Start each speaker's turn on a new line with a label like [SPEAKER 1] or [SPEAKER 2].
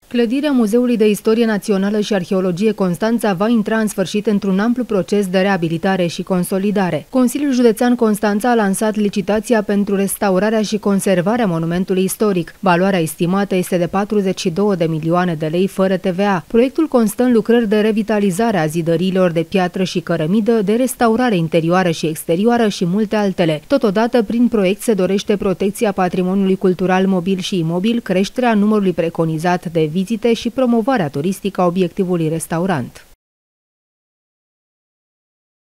[SPEAKER 1] Clădirea Muzeului de Istorie Națională și Arheologie Constanța va intra în sfârșit într-un amplu proces de reabilitare și consolidare. Consiliul Județean Constanța a lansat licitația pentru restaurarea și conservarea monumentului istoric. Valoarea estimată este de 42 de milioane de lei fără TVA. Proiectul constă în lucrări de revitalizare a zidăriilor de piatră și cărămidă, de restaurare interioară și exterioară și multe altele. Totodată, prin proiect se dorește protecția patrimoniului cultural mobil și imobil, creșterea numărului preconizat de vizite și promovarea turistică a obiectivului restaurant.